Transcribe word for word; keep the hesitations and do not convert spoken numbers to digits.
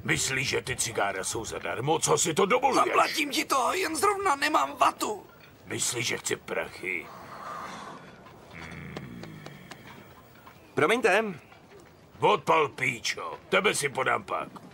Myslíš, že ty cigára jsou zadarmo? Co si to dovoluješ? Zaplatím ti to, jen zrovna nemám vatu. Myslíš, že chci prachy? Promiňte. Odpal, píčo. Tebe si podám pak.